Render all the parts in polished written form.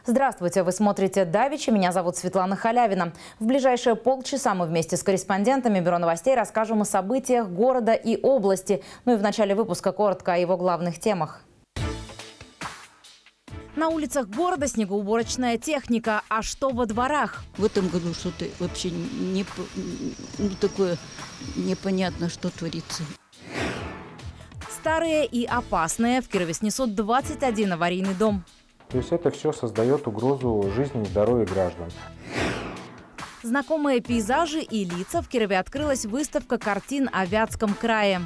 Здравствуйте, вы смотрите «Давичи», меня зовут Светлана Халявина. В ближайшие полчаса мы вместе с корреспондентами Бюро новостей расскажем о событиях города и области. Ну и в начале выпуска коротко о его главных темах. На улицах города снегоуборочная техника. А что во дворах? В этом году что-то вообще такое непонятно, что творится. Старые и опасные. В Кирове снесут 21 аварийный дом. То есть это все создает угрозу жизни и здоровью граждан. Знакомые пейзажи и лица. В Кирове открылась выставка картин о Вятском крае.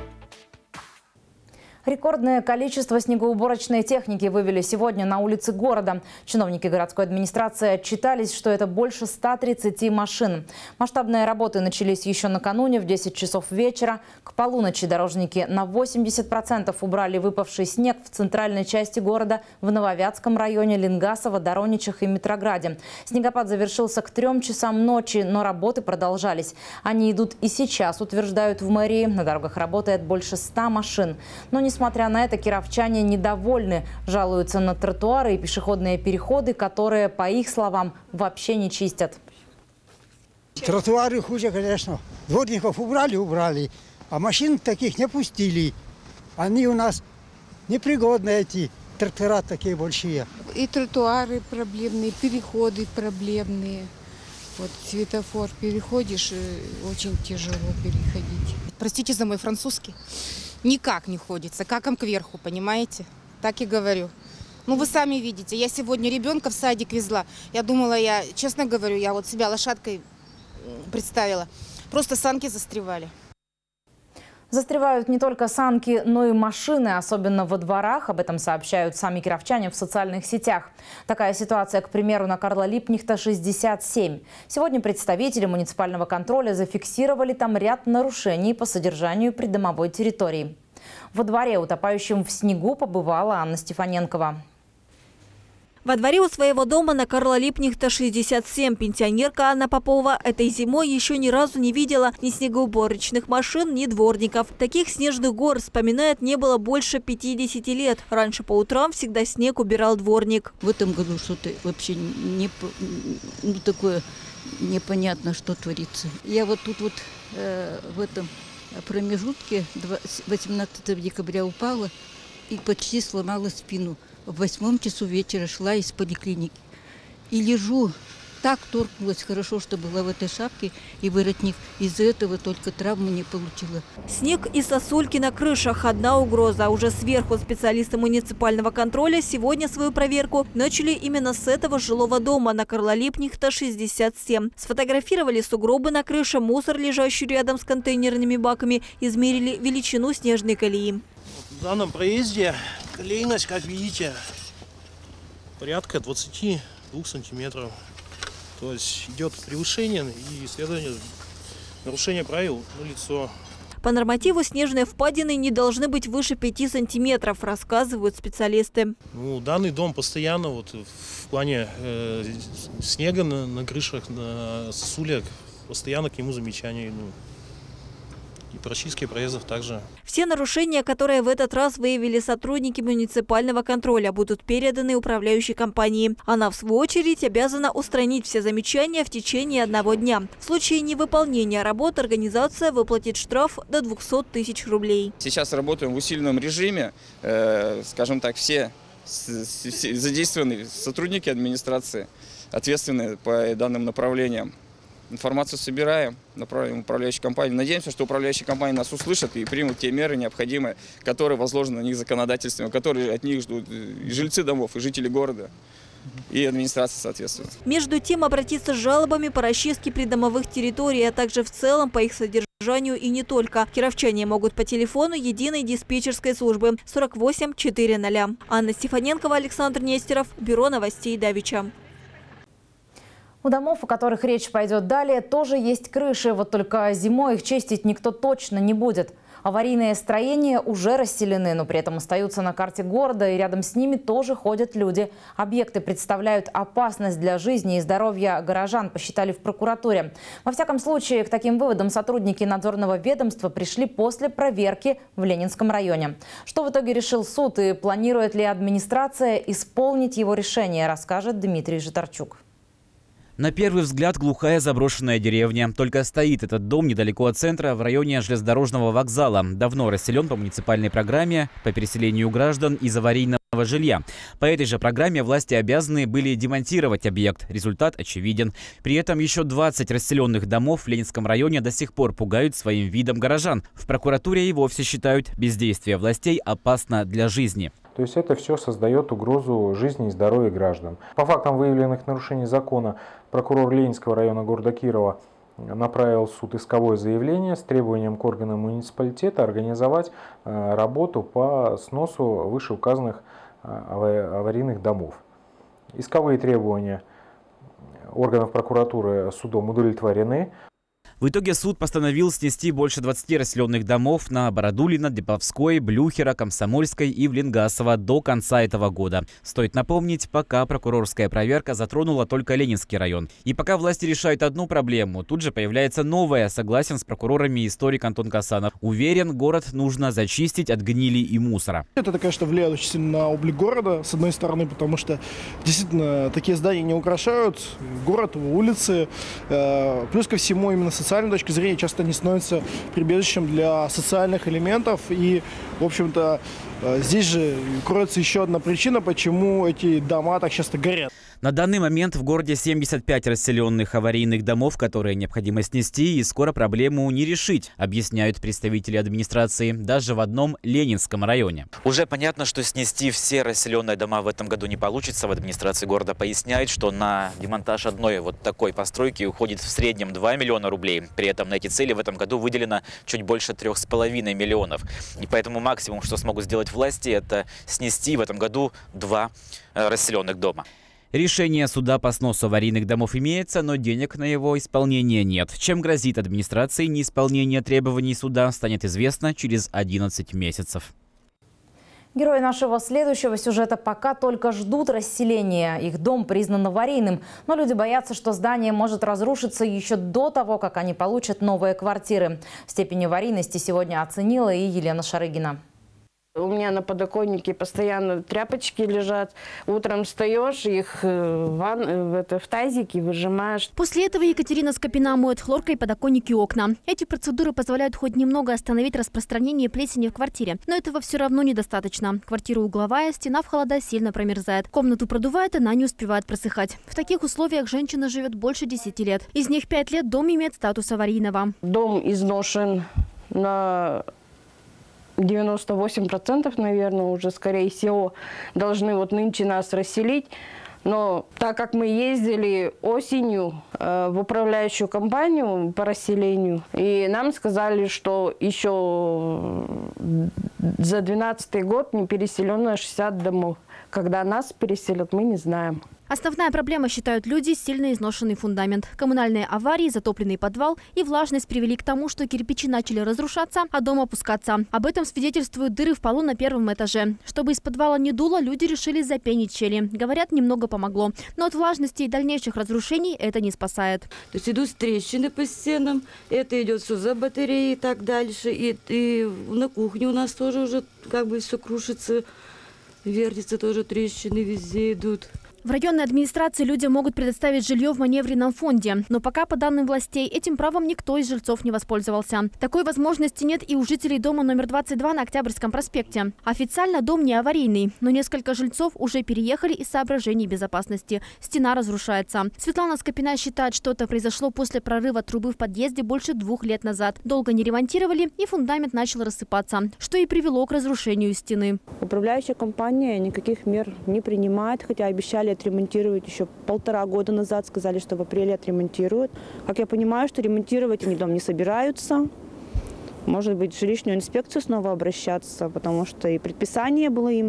Рекордное количество снегоуборочной техники вывели сегодня на улицы города. Чиновники городской администрации отчитались, что это больше 130 машин. Масштабные работы начались еще накануне в 10 часов вечера. К полуночи дорожники на 80% убрали выпавший снег в центральной части города, в Нововятском районе, Ленгасово, Дороничах и Метрограде. Снегопад завершился к 3 часам ночи, но работы продолжались. Они идут и сейчас, утверждают в мэрии. На дорогах работает больше 100 машин. Но несмотря на это, кировчане недовольны. Жалуются на тротуары и пешеходные переходы, которые, по их словам, вообще не чистят. Тротуары хуже, конечно. Дворников убрали, а машин таких не пустили. Они у нас непригодны, эти трактора такие большие. И тротуары проблемные, переходы проблемные. Вот светофор переходишь, очень тяжело переходить. Простите за мой французский. Никак не ходится, каком кверху, понимаете? Так и говорю. Ну, вы сами видите, я сегодня ребенка в садик везла. Я думала, честно говорю, я вот себя лошадкой представила. Просто санки застревали. Застревают не только санки, но и машины, особенно во дворах. Об этом сообщают сами кировчане в социальных сетях. Такая ситуация, к примеру, на Карла Липкнехта, 67. Сегодня представители муниципального контроля зафиксировали там ряд нарушений по содержанию придомовой территории. Во дворе, утопающем в снегу, побывала Анна Стефаненкова. Во дворе у своего дома на Карла Липкнехта, 67, пенсионерка Анна Попова этой зимой еще ни разу не видела ни снегоуборочных машин, ни дворников. Таких снежных гор, вспоминает, не было больше 50 лет. Раньше по утрам всегда снег убирал дворник. В этом году что-то вообще такое непонятно, что творится. Я вот тут в этом промежутке 18 декабря упала и почти сломала спину. В 8 часу вечера шла из поликлиники. И лежу, так торкнулась, хорошо, что была в этой шапке и воротник. Из-за этого только травму не получила. Снег и сосульки на крышах – одна угроза. Уже сверху специалисты муниципального контроля сегодня свою проверку начали именно с этого жилого дома на Карла Липкнехта, 67. Сфотографировали сугробы на крыше, мусор, лежащий рядом с контейнерными баками, измерили величину снежной колеи. В данном проезде колейность, как видите, порядка 22 сантиметров. То есть идет превышение и, следовательно, нарушение правил налицо. По нормативу снежные впадины не должны быть выше 5 сантиметров, рассказывают специалисты. Данный дом постоянно в плане снега на крышах, на сосулях, постоянно к нему замечания. И прочистки проездов также. Все нарушения, которые в этот раз выявили сотрудники муниципального контроля, будут переданы управляющей компании. Она, в свою очередь, обязана устранить все замечания в течение 1 дня. В случае невыполнения работ организация выплатит штраф до 200 тысяч рублей. Сейчас работаем в усиленном режиме. Скажем так, все задействованные сотрудники администрации, ответственные по данным направлениям. Информацию собираем, направим в управляющую компанию. Надеемся, что управляющая компания нас услышит и примут те меры необходимые, которые возложены на них законодательством, которые от них ждут и жильцы домов, и жители города, и администрация соответствует. Между тем, обратиться с жалобами по расчистке придомовых территорий, а также в целом по их содержанию и не только. Кировчане могут по телефону единой диспетчерской службы 48 400. Анна Стефаненкова, Александр Нестеров, Бюро новостей Давича. У домов, о которых речь пойдет далее, тоже есть крыши. Вот только зимой их чистить никто точно не будет. Аварийные строения уже расселены, но при этом остаются на карте города, и рядом с ними тоже ходят люди. Объекты представляют опасность для жизни и здоровья горожан, посчитали в прокуратуре. Во всяком случае, к таким выводам сотрудники надзорного ведомства пришли после проверки в Ленинском районе. Что в итоге решил суд и планирует ли администрация исполнить его решение, расскажет Дмитрий Житарчук. На первый взгляд глухая заброшенная деревня. Только стоит этот дом недалеко от центра, в районе железнодорожного вокзала. Давно расселен по муниципальной программе по переселению граждан из аварийного жилья. По этой же программе власти обязаны были демонтировать объект. Результат очевиден. При этом еще 20 расселенных домов в Ленинском районе до сих пор пугают своим видом горожан. В прокуратуре и вовсе считают, бездействие властей опасно для жизни. То есть это все создает угрозу жизни и здоровью граждан. По фактам выявленных нарушений закона прокурор Ленинского района города Кирова направил в суд исковое заявление с требованием к органам муниципалитета организовать работу по сносу вышеуказанных аварийных домов. Исковые требования органов прокуратуры судом удовлетворены. В итоге суд постановил снести больше 20 расселенных домов на Бородулина, Деповской, Блюхера, Комсомольской и Влингасова до конца этого года. Стоит напомнить, пока прокурорская проверка затронула только Ленинский район. И пока власти решают одну проблему, тут же появляется новая, согласен с прокурорами историк Антон Касанов. Уверен, город нужно зачистить от гнили и мусора. Это, конечно, влияет очень сильно на облик города, с одной стороны, потому что действительно такие здания не украшают город, его улицы. Плюс ко всему, именно с социальной точки зрения часто они становятся прибежищем для социальных элементов. И, в общем-то, здесь же кроется еще одна причина, почему эти дома так часто горят. На данный момент в городе 75 расселенных аварийных домов, которые необходимо снести, и скоро проблему не решить, объясняют представители администрации, даже в одном Ленинском районе. Уже понятно, что снести все расселенные дома в этом году не получится. В администрации города поясняют, что на демонтаж одной вот такой постройки уходит в среднем 2 миллиона рублей. При этом на эти цели в этом году выделено чуть больше 3,5 миллионов. И поэтому максимум, что смогут сделать власти, это снести в этом году 2 расселенных дома. Решение суда по сносу аварийных домов имеется, но денег на его исполнение нет. Чем грозит администрации неисполнение требований суда, станет известно через 11 месяцев. Герои нашего следующего сюжета пока только ждут расселения. Их дом признан аварийным, но люди боятся, что здание может разрушиться еще до того, как они получат новые квартиры. Степень аварийности сегодня оценила и Елена Шарыгина. У меня на подоконнике постоянно тряпочки лежат. Утром встаешь, их в тазике выжимаешь. После этого Екатерина Скопина моет хлоркой подоконники и окна. Эти процедуры позволяют хоть немного остановить распространение плесени в квартире. Но этого все равно недостаточно. Квартира угловая, стена в холода сильно промерзает. Комнату продувает, она не успевает просыхать. В таких условиях женщина живет больше 10 лет. Из них 5 лет дом имеет статус аварийного. Дом изношен на 98%, наверное, уже, скорее всего, должны вот нынче нас расселить. Но так как мы ездили осенью в управляющую компанию по расселению, и нам сказали, что еще за 2012 год не переселено 60 домов. Когда нас переселят, мы не знаем. Основная проблема, считают люди, сильно изношенный фундамент. Коммунальные аварии, затопленный подвал и влажность привели к тому, что кирпичи начали разрушаться, а дом опускаться. Об этом свидетельствуют дыры в полу на первом этаже. Чтобы из подвала не дуло, люди решили запенить щели. Говорят, немного помогло. Но от влажности и дальнейших разрушений это не спасает. То есть идут трещины по стенам, это идет все за батареей и так дальше. И на кухне у нас тоже уже как бы все крушится, вертится, тоже трещины везде идут. В районной администрации людям могут предоставить жилье в маневренном фонде. Но пока, по данным властей, этим правом никто из жильцов не воспользовался. Такой возможности нет и у жителей дома номер 22 на Октябрьском проспекте. Официально дом не аварийный, но несколько жильцов уже переехали из соображений безопасности. Стена разрушается. Светлана Скопина считает, что это произошло после прорыва трубы в подъезде больше 2 лет назад. Долго не ремонтировали, и фундамент начал рассыпаться, что и привело к разрушению стены. Управляющая компания никаких мер не принимает, хотя обещали отремонтировать еще 1,5 года назад. Сказали, что в апреле отремонтируют. Как я понимаю, что ремонтировать они дом не собираются. Может быть, в жилищную инспекцию снова обращаться, потому что и предписание было им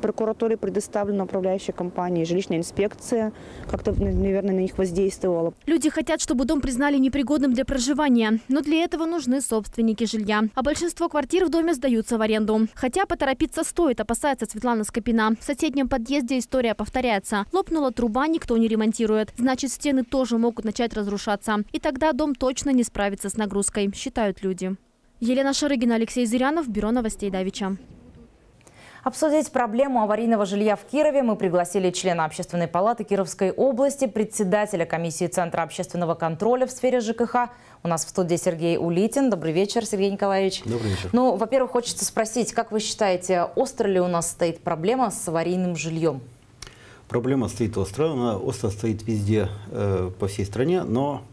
прокуратуре предоставлена управляющей компанией, жилищная инспекция как-то, наверное, на них воздействовала. Люди хотят, чтобы дом признали непригодным для проживания, но для этого нужны собственники жилья. А большинство квартир в доме сдаются в аренду. Хотя поторопиться стоит, опасается Светлана Скопина. В соседнем подъезде история повторяется. Лопнула труба, никто не ремонтирует. Значит, стены тоже могут начать разрушаться. И тогда дом точно не справится с нагрузкой, считают люди. Елена Шарыгина, Алексей Зырянов, Бюро новостей Давича. Обсудить проблему аварийного жилья в Кирове мы пригласили члена Общественной палаты Кировской области, председателя комиссии Центра общественного контроля в сфере ЖКХ. У нас в студии Сергей Улитин. Добрый вечер, Сергей Николаевич. Добрый вечер. Ну, во-первых, хочется спросить, как вы считаете, остро ли у нас стоит проблема с аварийным жильем? Проблема стоит остро, она остро стоит везде, по всей стране, но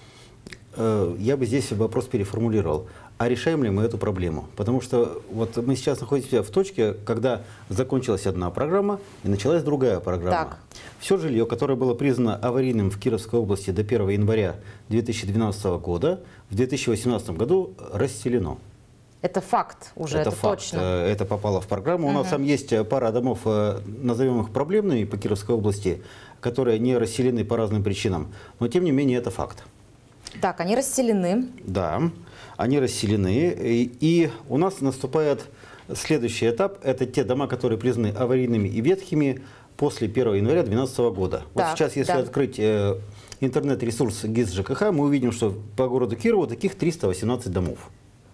я бы здесь вопрос переформулировал. А решаем ли мы эту проблему? Потому что вот мы сейчас находимся в точке, когда закончилась одна программа и началась другая программа. Так. Все жилье, которое было признано аварийным в Кировской области до 1 января 2012 года, в 2018 году расселено. Это факт уже, это факт. точно. Это попало в программу. У нас там есть пара домов, назовем их проблемными по Кировской области, которые не расселены по разным причинам. Но тем не менее это факт. Так, они расселены. Да, они расселены. И у нас наступает следующий этап. Это те дома, которые признаны аварийными и ветхими после 1 января 2012 года. Так, вот сейчас, если открыть интернет-ресурс ГИС ЖКХ, мы увидим, что по городу Кирову таких 318 домов.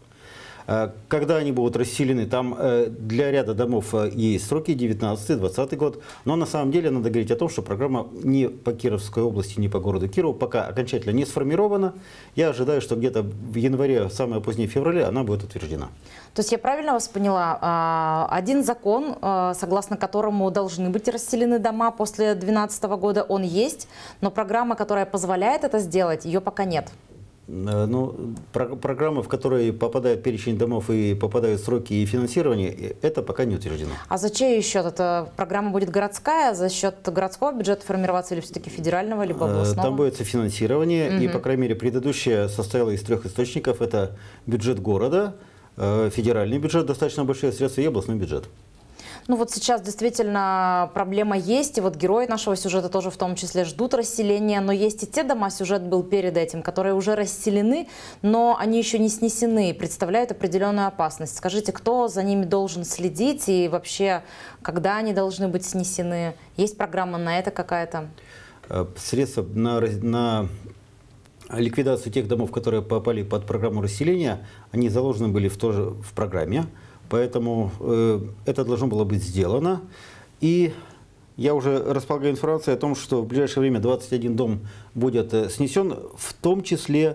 Когда они будут расселены, там для ряда домов есть сроки 19-20 год. Но на самом деле надо говорить о том, что программа ни по Кировской области, ни по городу Кирову пока окончательно не сформирована. Я ожидаю, что где-то в январе, самое позднее в феврале, она будет утверждена. То есть я правильно вас поняла? Один закон, согласно которому должны быть расселены дома после 2012 года, он есть, но программа, которая позволяет это сделать, ее пока нет. Ну, программы, в которые попадает перечень домов и попадают сроки и финансирование, это пока не утверждено. А за чей счет? Эта программа будет городская, за счет городского бюджета формироваться или все-таки федерального, либо областного? Там будет финансирование, и, по крайней мере, предыдущее состояло из 3 источников. Это бюджет города, федеральный бюджет, достаточно большие средства, и областной бюджет. Ну вот сейчас действительно проблема есть, и вот герои нашего сюжета тоже в том числе ждут расселения, но есть и те дома, сюжет был перед этим, которые уже расселены, но они еще не снесены и представляют определенную опасность. Скажите, кто за ними должен следить и вообще, когда они должны быть снесены? Есть программа на это какая-то? Средства на ликвидацию тех домов, которые попали под программу расселения, они заложены были тоже в программе. Поэтому это должно было быть сделано. И я уже располагаю информацией о том, что в ближайшее время 21 дом будет снесен, в том числе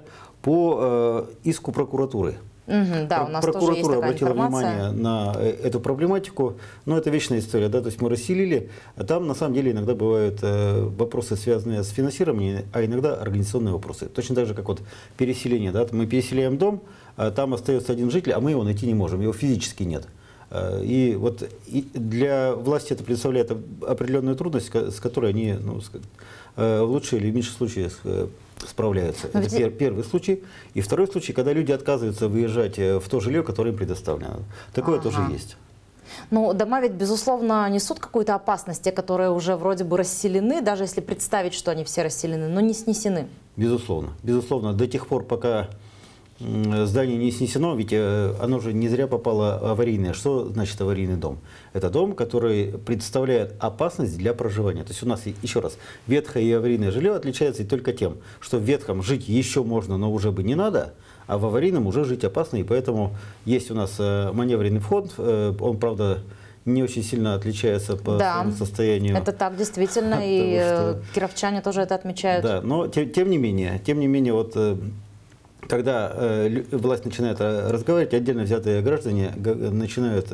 по иску прокуратуры. Да, у нас прокуратура тоже есть такая обратила информация. внимание на эту проблематику, но это вечная история, да, то есть мы расселили, а там на самом деле иногда бывают вопросы, связанные с финансированием, а иногда организационные вопросы. Точно так же, как вот переселение, да, мы переселяем дом, а там остается один житель, а мы его найти не можем, его физически нет. И вот для власти это представляет определенную трудность, с которой они, ну, в лучшем или в меньшем случае справляются. Это первый случай. И второй случай, когда люди отказываются выезжать в то жилье, которое им предоставлено. Такое тоже есть. Ну, дома ведь, безусловно, несут какую-то опасность, те, которые уже вроде бы расселены, даже если представить, что они все расселены, но не снесены. Безусловно. Безусловно. До тех пор, пока здание не снесено, ведь оно же не зря попало аварийное. Что значит аварийный дом? Это дом, который представляет опасность для проживания. То есть у нас, еще раз, ветхое и аварийное жилье отличается только тем, что в ветхом жить еще можно, но уже бы не надо, а в аварийном уже жить опасно. И поэтому есть у нас маневренный вход. Он, правда, не очень сильно отличается по своему состоянию. Это так, действительно, и кировчане тоже это отмечают. Да, но тем не менее, вот когда власть начинает разговаривать, отдельно взятые граждане начинают,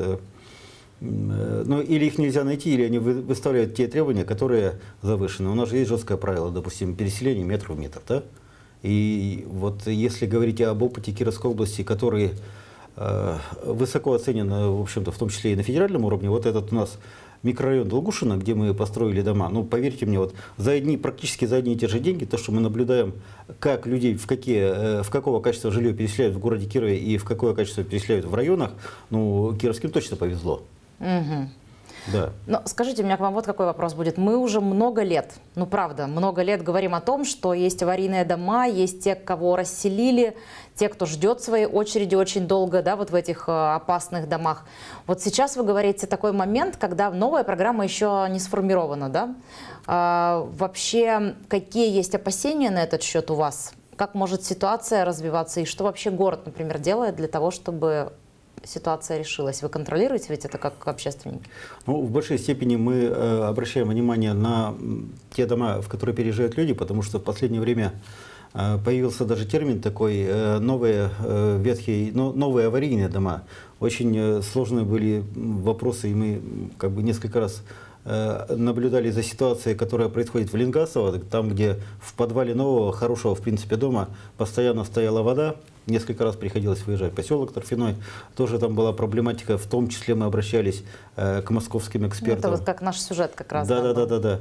ну, или их нельзя найти, или они выставляют те требования, которые завышены. У нас же есть жесткое правило, допустим, переселение метр в метр, да? И вот если говорить об опыте Кировской области, который высоко оценен, в общем-то, в том числе и на федеральном уровне, вот этот у нас микрорайон Долгушино, где мы построили дома, ну, поверьте мне, вот практически за одни и те же деньги, то, что мы наблюдаем, как людей в какого качества жилье переселяют в городе Кирове и в какое качество переселяют в районах, ну, кировским точно повезло. Да. Но скажите, у меня к вам вот какой вопрос будет. Мы уже много лет, ну правда, много лет говорим о том, что есть аварийные дома, есть те, кого расселили, те, кто ждет своей очереди очень долго, да, вот в этих опасных домах. Вот сейчас вы говорите такой момент, когда новая программа еще не сформирована, да? Вообще, какие есть опасения на этот счет у вас? Как может ситуация развиваться и что вообще город, например, делает для того, чтобы ситуация решилась? Вы контролируете ведь это как общественники? Ну, в большей степени мы обращаем внимание на те дома, в которые переезжают люди, потому что в последнее время появился даже термин такой новые ветхие, новые аварийные дома. Очень сложные были вопросы, и мы как бы несколько раз наблюдали за ситуацией, которая происходит в Ленгасово, там, где в подвале нового, хорошего, в принципе, дома постоянно стояла вода. Несколько раз приходилось выезжать в поселок Торфяной. Тоже там была проблематика, в том числе мы обращались к московским экспертам. Это вот как наш сюжет как раз. Да.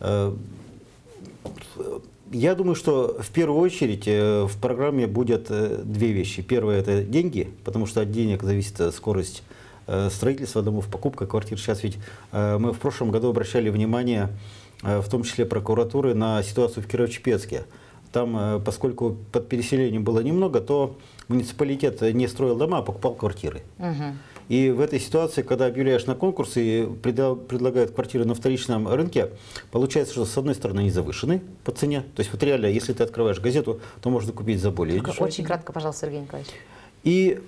Я думаю, что в первую очередь в программе будет две вещи. Первое – это деньги, потому что от денег зависит скорость строительства домов, покупка квартир. Сейчас ведь мы в прошлом году обращали внимание, в том числе прокуратуры, на ситуацию в Кирово-Чепецке. Там, поскольку под переселением было немного, то муниципалитет не строил дома, а покупал квартиры. И в этой ситуации, когда объявляешь на конкурс и предлагают квартиры на вторичном рынке, получается, что с одной стороны они завышены по цене. То есть вот реально, если ты открываешь газету, то можно купить за более дешево. Очень кратко, пожалуйста, Сергей Николаевич. И,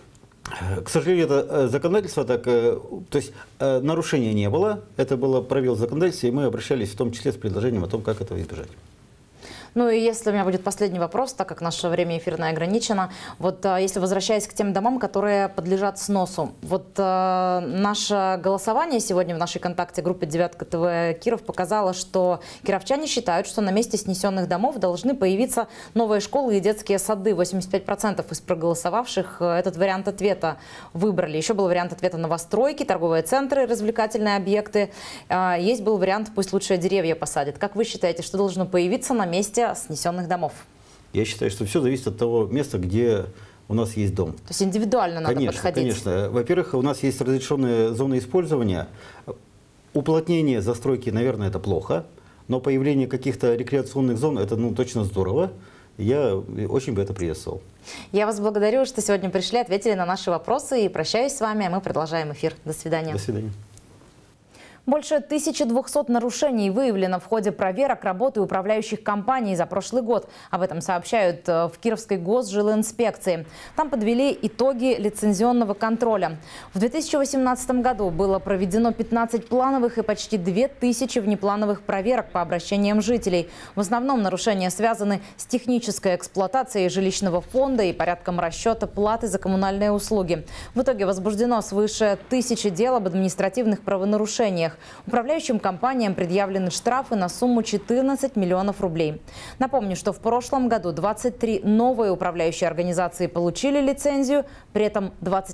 к сожалению, это законодательство, то есть нарушения не было. Это было правило законодательства, и мы обращались в том числе с предложением о том, как этого избежать. Ну и если у меня будет последний вопрос, так как наше время эфирное ограничено, вот если возвращаясь к тем домам, которые подлежат сносу, вот наше голосование сегодня в нашей КонтакТе-группе «Девятка ТВ Киров» показало, что кировчане считают, что на месте снесенных домов должны появиться новые школы и детские сады. 85% из проголосовавших этот вариант ответа выбрали. Еще был вариант ответа новостройки, торговые центры, развлекательные объекты. Есть был вариант «пусть лучшие деревья посадят». Как вы считаете, что должно появиться на месте снесенных домов? Я считаю, что все зависит от того места, где у нас есть дом. То есть индивидуально надо подходить? Конечно. Во-первых, у нас есть разрешенные зоны использования. Уплотнение застройки, наверное, это плохо, но появление каких-то рекреационных зон, это точно здорово. Я очень бы это приветствовал. Я вас благодарю, что сегодня пришли, ответили на наши вопросы и прощаюсь с вами. Мы продолжаем эфир. До свидания. До свидания. Больше 1200 нарушений выявлено в ходе проверок работы управляющих компаний за прошлый год. Об этом сообщают в Кировской госжилинспекции. Там подвели итоги лицензионного контроля. В 2018 году было проведено 15 плановых и почти 2000 внеплановых проверок по обращениям жителей. В основном нарушения связаны с технической эксплуатацией жилищного фонда и порядком расчета платы за коммунальные услуги. В итоге возбуждено свыше 1000 дел об административных правонарушениях. Управляющим компаниям предъявлены штрафы на сумму 14 миллионов рублей. Напомню, что в прошлом году 23 новые управляющие организации получили лицензию, при этом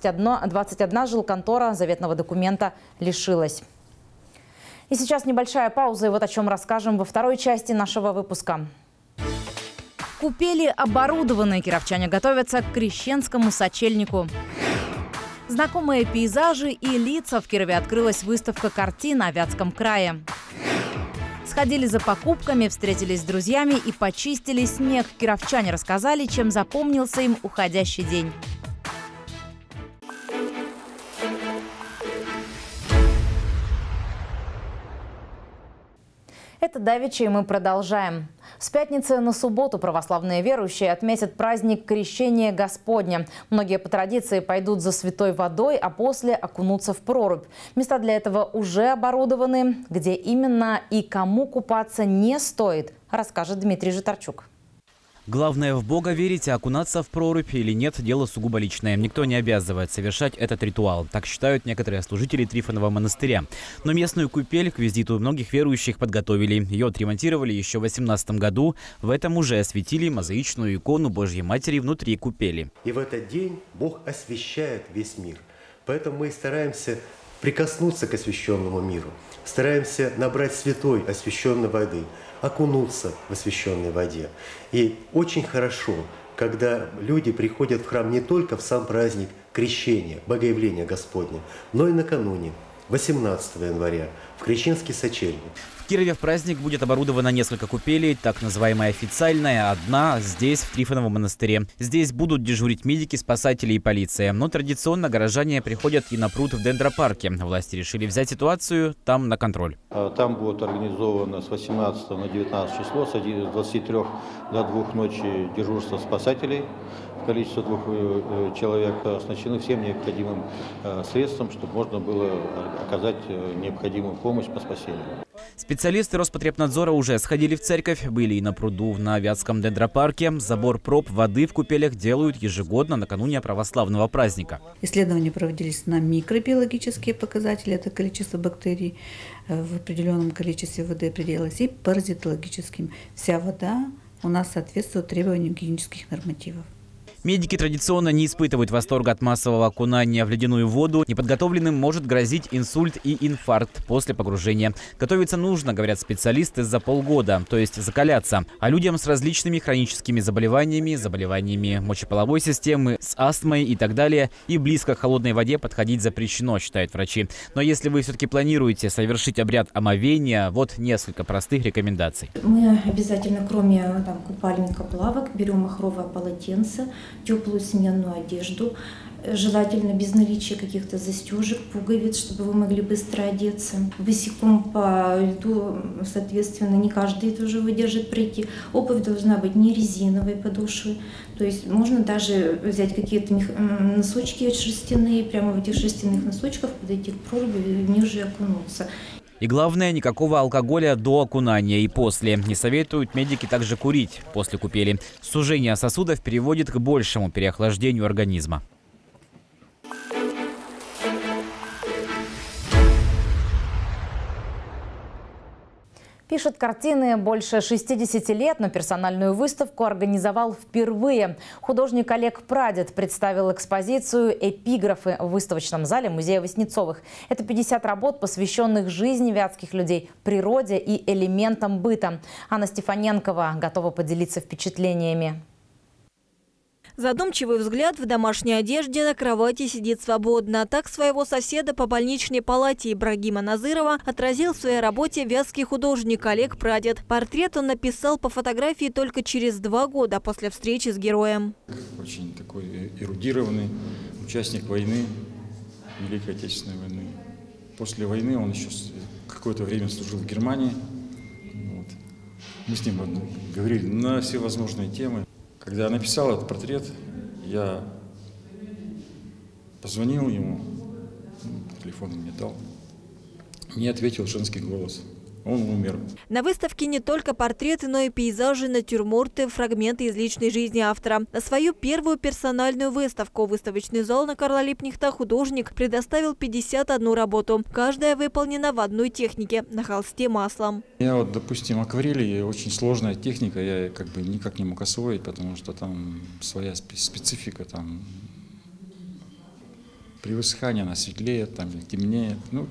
21 жилконтора заветного документа лишилась. И сейчас небольшая пауза, и вот о чем расскажем во второй части нашего выпуска. Купели оборудованные, кировчане готовятся к крещенскому сочельнику. Знакомые пейзажи и лица. В Кирове открылась выставка картин о Вятском крае. Сходили за покупками, встретились с друзьями и почистили снег. Кировчане рассказали, чем запомнился им уходящий день. Это давеча, и мы продолжаем. С пятницы на субботу православные верующие отметят праздник Крещения Господня. Многие по традиции пойдут за святой водой, а после окунутся в прорубь. Места для этого уже оборудованы. Где именно и кому купаться не стоит, расскажет Дмитрий Житарчук. Главное в Бога верить, а окунаться в прорубь или нет – дело сугубо личное. Никто не обязывает совершать этот ритуал. Так считают некоторые служители Трифонова монастыря. Но местную купель к визиту многих верующих подготовили. Ее отремонтировали еще в 2018 году. В этом уже осветили мозаичную икону Божьей Матери внутри купели. И в этот день Бог освящает весь мир. Поэтому мы стараемся прикоснуться к освященному миру. Стараемся набрать святой освященной воды, окунуться в освященной воде. И очень хорошо, когда люди приходят в храм не только в сам праздник крещения, богоявления Господня, но и накануне. 18 января в Кричинске-Сочельник. В Кирове в праздник будет оборудовано несколько купелей, так называемая официальная, одна здесь, в Трифоновом монастыре. Здесь будут дежурить медики, спасатели и полиция. Но традиционно горожане приходят и на пруд в дендропарке. Власти решили взять ситуацию там на контроль. Там будет организовано с 18 на 19 число, с 23 до 2 ночи дежурство спасателей. Количество 2 человек оснащены всем необходимым средством, чтобы можно было оказать необходимую помощь по спасению. Специалисты Роспотребнадзора уже сходили в церковь, были и на пруду на Вятском дендропарке. Забор проб воды в купелях делают ежегодно накануне православного праздника. Исследования проводились на микробиологические показатели, это количество бактерий в определенном количестве воды определялось, и паразитологическим. Вся вода у нас соответствует требованиям гигиенических нормативов. Медики традиционно не испытывают восторга от массового окунания в ледяную воду. Неподготовленным может грозить инсульт и инфаркт после погружения. Готовиться нужно, говорят специалисты, за полгода, то есть закаляться. А людям с различными хроническими заболеваниями мочеполовой системы, с астмой и так далее, и близко к холодной воде подходить запрещено, считают врачи. Но если вы все-таки планируете совершить обряд омовения, вот несколько простых рекомендаций. Мы обязательно, кроме купальника, плавок, берем махровое полотенце, теплую сменную одежду, желательно без наличия каких-то застежек, пуговиц, чтобы вы могли быстро одеться. Босиком по льду, соответственно, не каждый тоже выдержит пройти. Обувь должна быть не резиновой подошвы, то есть можно даже взять какие-то носочки шерстяные, прямо в этих шерстяных носочках подойти к прорубу и в них же окунуться. И главное, никакого алкоголя до окунания и после. Не советуют медики также курить после купели. Сужение сосудов приводит к большему переохлаждению организма. Пишет картины больше 60 лет, но персональную выставку организовал впервые. Художник Олег Прадед представил экспозицию «Эпиграфы» в выставочном зале музея Васнецовых. Это 50 работ, посвященных жизни вятских людей, природе и элементам быта. Анна Стефаненкова готова поделиться впечатлениями. Задумчивый взгляд в домашней одежде на кровати сидит свободно. Так своего соседа по больничной палате Ибрагима Назырова отразил в своей работе вятский художник Олег Прадед. Портрет он написал по фотографии только через 2 года после встречи с героем. Очень такой эрудированный участник войны, Великой Отечественной войны. После войны он еще какое-то время служил в Германии. Вот. Мы с ним говорили на всевозможные темы. Когда я написал этот портрет, я позвонил ему, телефон мне дал, мне ответил женский голос. Он умер. На выставке не только портреты, но и пейзажи, натюрморты, фрагменты из личной жизни автора. На свою первую персональную выставку выставочный зал на Карла Липкнехта художник предоставил 51 работу. Каждая выполнена в одной технике – на холсте маслом. Я вот, допустим, акварели очень сложная техника, я как бы никак не мог освоить, потому что там своя специфика, там при высыхании она светлеет, там темнеет. Ну,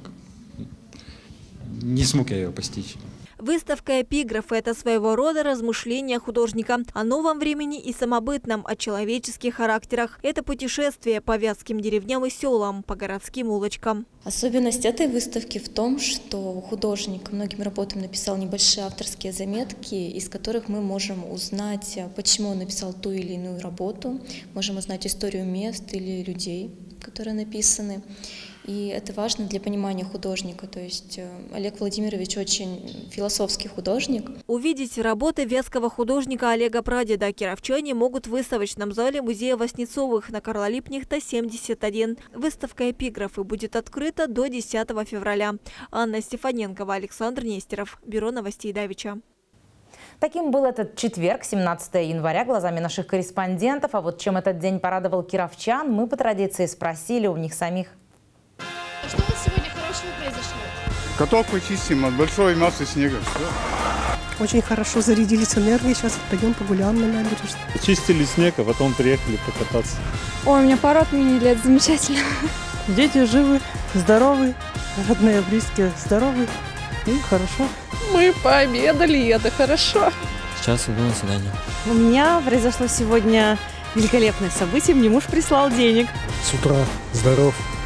не смог я ее постичь. Выставка «Эпиграфы» – это своего рода размышления художника о новом времени и самобытном, о человеческих характерах. Это путешествие по вятским деревням и селам, по городским улочкам. Особенность этой выставки в том, что художник многим работам написал небольшие авторские заметки, из которых мы можем узнать, почему он написал ту или иную работу, можем узнать историю мест или людей, которые написаны. И это важно для понимания художника. То есть Олег Владимирович очень философский художник. Увидеть работы вятского художника Олега Прадеда кировчане могут в выставочном зале музея Васнецовых на Карла Липкнехта, 71. Выставка «Эпиграфы» будет открыта до 10 февраля. Анна Стефаненкова, Александр Нестеров. Бюро новостей Давича. Таким был этот четверг, 17 января, глазами наших корреспондентов. А вот чем этот день порадовал кировчан, мы по традиции спросили у них самих. Что у вас сегодня хорошего произошло? Каток чистим от большой массы снега. Все. Очень хорошо зарядились энергией. Сейчас пойдем погуляем на набережной. Чистили снег, а потом приехали покататься. Ой, у меня пару отменили, это замечательно. Дети живы, здоровы, родные, близкие здоровы и хорошо. Мы пообедали, и это хорошо. Сейчас иду на свидание. У меня произошло сегодня великолепное событие. Мне муж прислал денег. С утра здоров.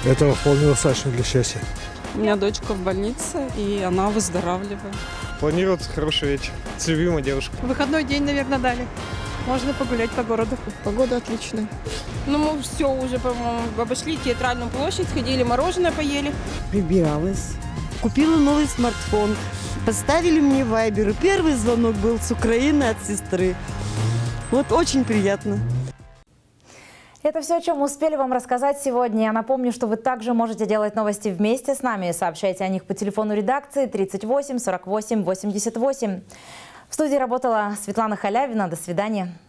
Этого вполне достаточно для счастья. У меня дочка в больнице, и она выздоравливает. Планируют хороший вечер с любимой девушкой. Выходной день, наверное, дали. Можно погулять по городу. Погода отличная. Ну, мы все уже, по-моему, обошли Театральную площадь, сходили, мороженое поели. Прибиралась. Купила новый смартфон. Поставили мне вайбер. Первый звонок был с Украины от сестры. Вот очень приятно. Это все, о чем мы успели вам рассказать сегодня. Я напомню, что вы также можете делать новости вместе с нами. Сообщайте о них по телефону редакции 38 48 88. В студии работала Светлана Халявина. До свидания.